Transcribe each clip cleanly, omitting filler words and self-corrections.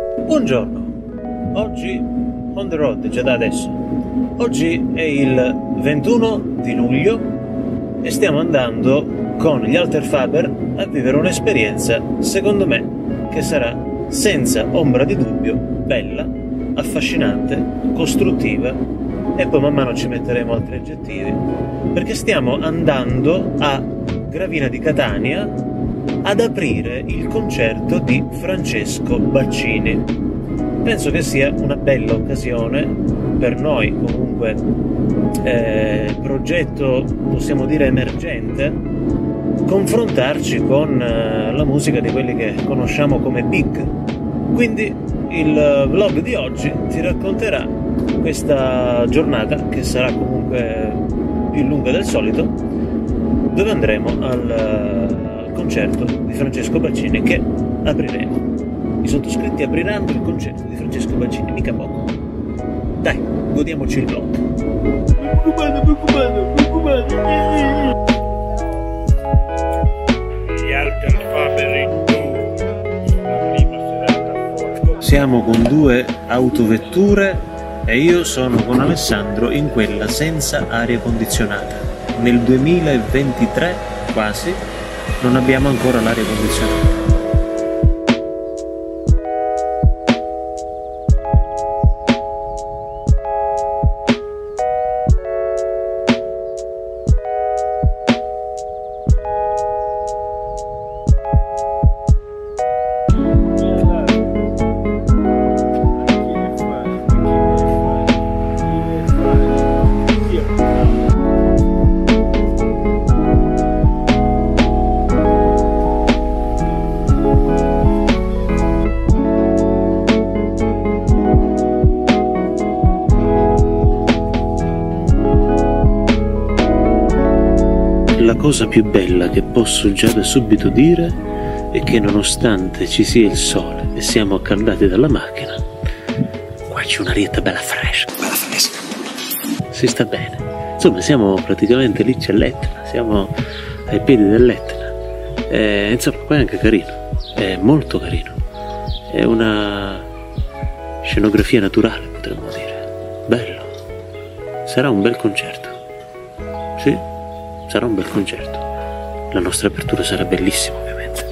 Buongiorno, oggi on the road, già da adesso. Oggi è il 21 di luglio e stiamo andando con gli Alter Faber a vivere un'esperienza, secondo me, che sarà senza ombra di dubbio bella, affascinante, costruttiva, e poi man mano ci metteremo altri aggettivi, perché stiamo andando a Gravina di Catania ad aprire il concerto di Francesco Baccini. Penso che sia una bella occasione per noi, comunque progetto possiamo dire emergente, confrontarci con la musica di quelli che conosciamo come big. Quindi il vlog di oggi ti racconterà questa giornata, che sarà comunque più lunga del solito, dove andremo al concerto di Francesco Baccini che apriremo. I sottoscritti apriranno il concerto di Francesco Baccini, mica poco. Dai, godiamoci il vlog. Gli Alter Faber. Siamo con due autovetture e io sono con Alessandro in quella senza aria condizionata. Nel 2023 quasi non abbiamo ancora l'aria condizionata. La cosa più bella che posso già da subito dire è che nonostante ci sia il sole e siamo accaldati dalla macchina, qua c'è un'arietta bella fresca. Si sta bene. Insomma, siamo praticamente lì, c'è l'Etna, siamo ai piedi dell'Etna. Insomma, qua è anche carino, è molto carino. È una scenografia naturale, potremmo dire. Bello. Sarà un bel concerto. Sì? Sarà un bel concerto. La nostra apertura sarà bellissima, ovviamente.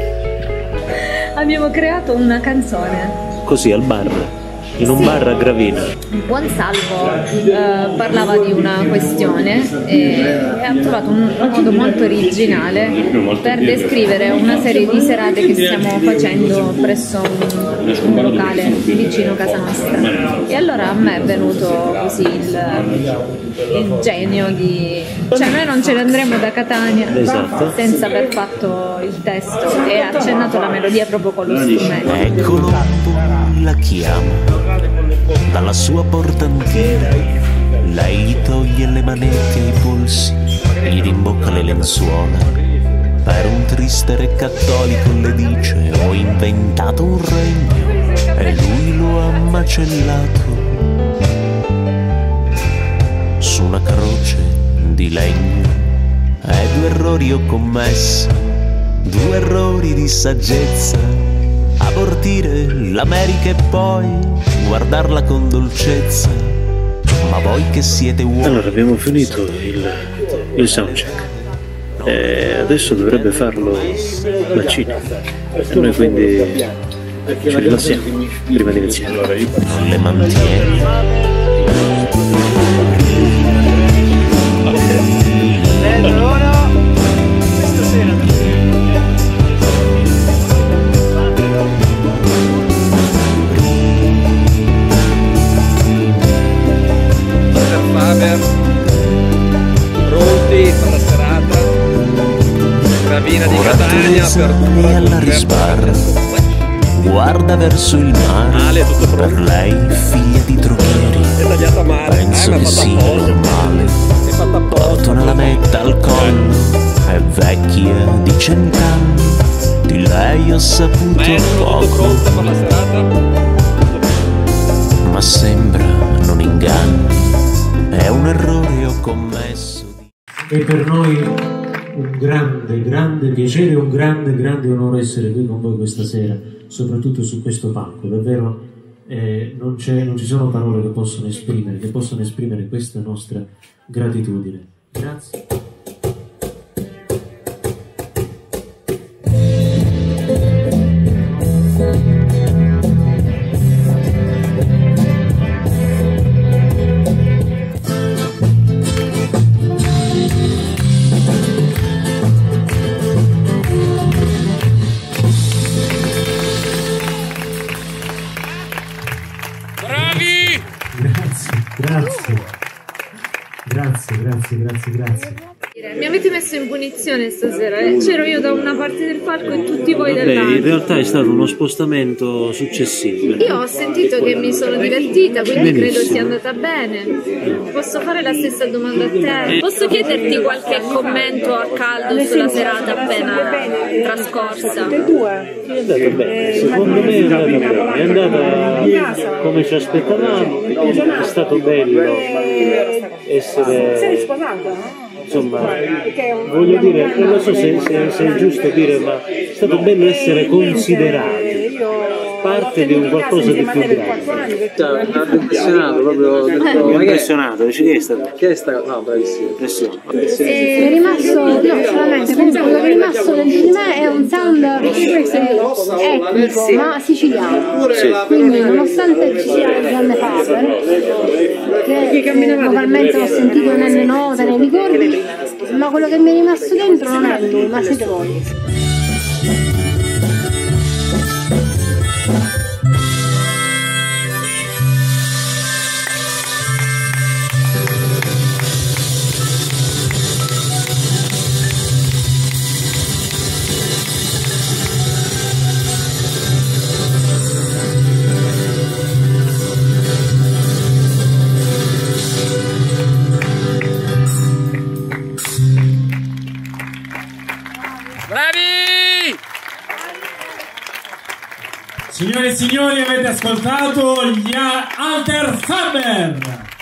Abbiamo creato una canzone. Così, al bar, in un bar a Gravina. Il buon Salvo parlava di una questione e ha trovato un modo molto originale per descrivere una serie di serate che stiamo facendo presso un locale vicino a casa nostra. E allora a me è venuto così il genio di... Cioè noi non ce ne andremo da Catania, esatto, senza aver fatto il testo, e ha accennato la melodia proprio con lo strumento. Eccolo, la chiama dalla sua portantina, lei gli toglie le manette ai polsi, gli rimbocca le lenzuola. Per un triste re cattolico le dice: ho inventato un regno e lui lo ha macellato su una croce di legno. E due errori ho commesso, due errori di saggezza: abortire l'America e poi guardarla con dolcezza. Ma voi che siete uomini. Allora, abbiamo finito il soundcheck e adesso dovrebbe farlo Baccini e noi quindi ci rilassiamo prima di iniziare. Non le mantiene. Pronti per la serata, Gravina di Catania, apertura alla risparra, guarda verso il mare. Per lei figlia di droghieri, penso che sia normale. Porta una lametta al collo, è vecchia di 100 anni. Di lei ho saputo poco, ma sembra non inganni. È un errore ho commesso. E per noi un grande piacere e un grande onore essere qui con voi questa sera, soprattutto su questo palco. Davvero non ci sono parole che possono esprimere questa nostra gratitudine. Grazie. Grazie. Mi avete messo in punizione stasera, c'ero io da una parte del palco e tutti voi dall'altra. In realtà è stato uno spostamento successivo. Io ho sentito che mi sono divertita, quindi credo sia andata bene. Posso fare la stessa domanda a te? Posso chiederti qualche commento a caldo sulla serata appena trascorsa? È andata bene, secondo me è andata come ci aspettavamo, è stato bello essere, insomma, voglio dire, non lo so se è giusto dire, ma è stato bello essere considerati parte di un qualcosa di più grande. Mi ha impressionato proprio, Mi ha impressionato, dici che è stato? No, bravissimo. È rimasto, no, solamente quello che è rimasto dentro di me è un sound etnico, ma siciliano. Quindi nonostante ci sia il grande Faber, che vocalmente l'ho sentito nelle note, nei ricordi, ma quello che mi è rimasto dentro non è lui, ma siete voi. Signore e signori, avete ascoltato gli Alter Faber.